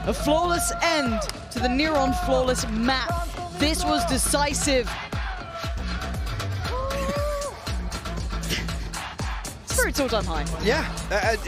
A flawless end to the Neuron Flawless map. This was decisive. Spirits all time high. Yeah.